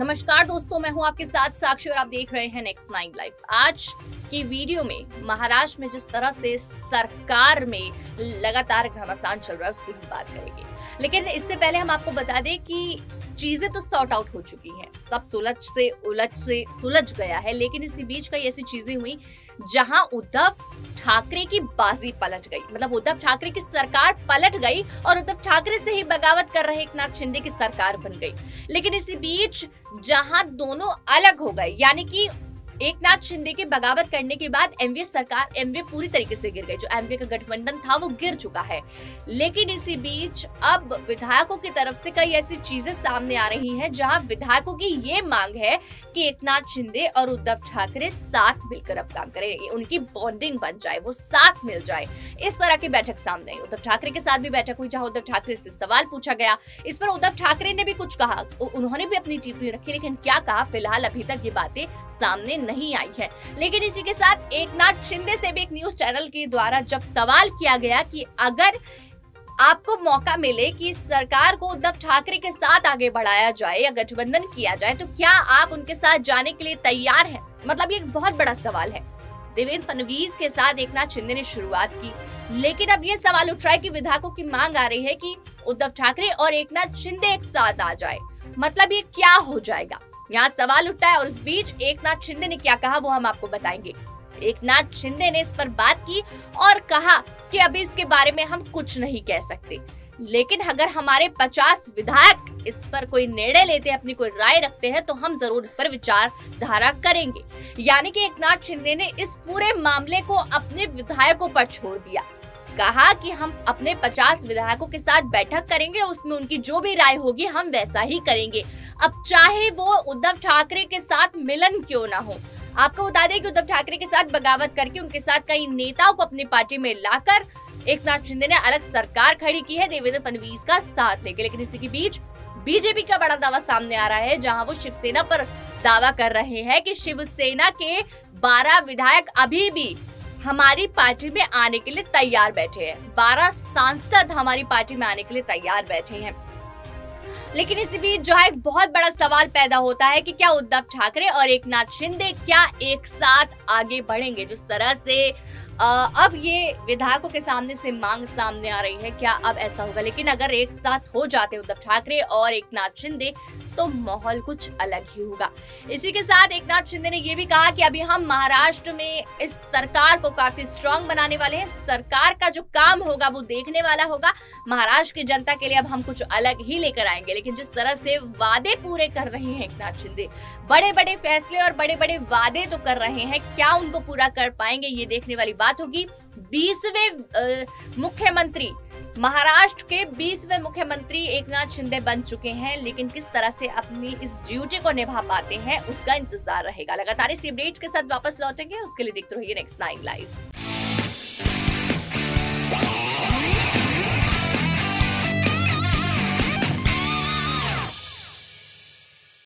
नमस्कार दोस्तों, मैं हूं आपके साथ साक्षी और आप देख रहे हैं नेक्स्ट 9 लाइव। आज की वीडियो में महाराष्ट्र में जिस तरह से सरकार में लगातार घमासान चल रहा है उसकी हम बात करेंगे। लेकिन इससे पहले हम आपको बता दें कि चीजें तो सॉर्ट आउट हो चुकी हैं, सब सुलझ गया है। लेकिन इसी बीच कई ऐसी चीजें हुई जहां उद्धव ठाकरे की बाजी पलट गई, मतलब उद्धव ठाकरे की सरकार पलट गई और उद्धव ठाकरे से ही बगावत कर रहे एकनाथ शिंदे की सरकार बन गई। लेकिन इसी बीच जहां दोनों अलग हो गए, यानी कि एकनाथ शिंदे के बगावत करने के बाद एमवीए पूरी तरीके से गिर गई। जो एमवीए का गठबंधन था वो गिर चुका है। लेकिन इसी बीच अब विधायकों की तरफ से कई ऐसी चीजें सामने आ रही हैं जहां विधायकों की ये मांग है कि एकनाथ शिंदे और उद्धव ठाकरे साथ मिलकर अब काम करें, उनकी बॉन्डिंग बन जाए, वो साथ मिल जाए। इस तरह की बैठक सामने आई। उद्धव ठाकरे के साथ भी बैठक हुई जहां उद्धव ठाकरे से सवाल पूछा गया। इस पर उद्धव ठाकरे ने भी कुछ कहा, उन्होंने भी अपनी टिप्पणी रखी। लेकिन क्या कहा, फिलहाल अभी तक ये बातें सामने नहीं आई है। लेकिन इसी के साथ एकनाथ शिंदे से भी एक न्यूज चैनल के द्वारा जब सवाल किया गया कि अगर आपको मौका मिले कि सरकार को उद्धव ठाकरे के साथ आगे बढ़ाया जाए या गठबंधन किया जाए तो क्या आप उनके साथ जाने के लिए तैयार हैं? मतलब ये एक बहुत बड़ा सवाल है। देवेंद्र फडणवीस के साथ एकनाथ शिंदे ने शुरुआत की, लेकिन अब ये सवाल उठ रहा है कि विधायकों की मांग आ रही है कि उद्धव ठाकरे और एकनाथ शिंदे एक साथ आ जाए। मतलब ये क्या हो जाएगा, यहाँ सवाल उठता है। और इस बीच एकनाथ शिंदे ने क्या कहा वो हम आपको बताएंगे। एकनाथ शिंदे ने इस पर बात की और कहा कि अभी इसके बारे में हम कुछ नहीं कह सकते, लेकिन अगर हमारे 50 विधायक इस पर कोई निर्णय लेते हैं, अपनी कोई राय रखते हैं तो हम जरूर इस पर विचारधारा करेंगे। यानी कि एकनाथ शिंदे ने इस पूरे मामले को अपने विधायकों पर छोड़ दिया। कहा कि हम अपने 50 विधायकों के साथ बैठक करेंगे, उसमें उनकी जो भी राय होगी हम वैसा ही करेंगे। अब चाहे वो उद्धव ठाकरे के साथ मिलन क्यों ना हो। आपको बता दें कि उद्धव ठाकरे के साथ बगावत करके उनके साथ कई नेताओं को अपनी पार्टी में लाकर एकनाथ शिंदे ने अलग सरकार खड़ी की है देवेंद्र फडणवीस का साथ लेके। लेकिन इसी के बीच बीजेपी का बड़ा दावा सामने आ रहा है, जहां वो शिवसेना पर दावा कर रहे हैं कि शिवसेना के 12 विधायक अभी भी हमारी पार्टी में आने के लिए तैयार बैठे हैं। 12 सांसद हमारी पार्टी में आने के लिए तैयार बैठे हैं। लेकिन इसी बीच जो है एक बहुत बड़ा सवाल पैदा होता है कि क्या उद्धव ठाकरे और एकनाथ शिंदे क्या एक साथ आगे बढ़ेंगे। जिस तरह से अब ये विधायकों के सामने से मांग सामने आ रही है, क्या अब ऐसा होगा? लेकिन अगर एक साथ हो जाते उद्धव ठाकरे और एकनाथ शिंदे तो माहौल कुछ अलग ही होगा। इसी के साथ एकनाथ शिंदे ने ये भी कहा कि अभी हम महाराष्ट्र में इस सरकार को काफी स्ट्रांग बनाने वाले हैं। सरकार का जो काम होगा वो देखने वाला होगा। महाराष्ट्र की जनता के लिए अब हम कुछ अलग ही लेकर आएंगे। लेकिन जिस तरह से वादे पूरे कर रहे हैं एकनाथ शिंदे, बड़े बड़े फैसले और बड़े बड़े वादे तो कर रहे हैं, क्या उनको पूरा कर पाएंगे ये देखने वाली बात होगी। 20वें मुख्यमंत्री, महाराष्ट्र के 20वें मुख्यमंत्री एकनाथ शिंदे बन चुके हैं। लेकिन किस तरह से अपनी इस ड्यूटी को निभा पाते हैं उसका इंतजार रहेगा। लगातार इस अपडेट के साथ वापस लौटेंगे, उसके लिए देखते रहिए नेक्स्ट 9 लाइव।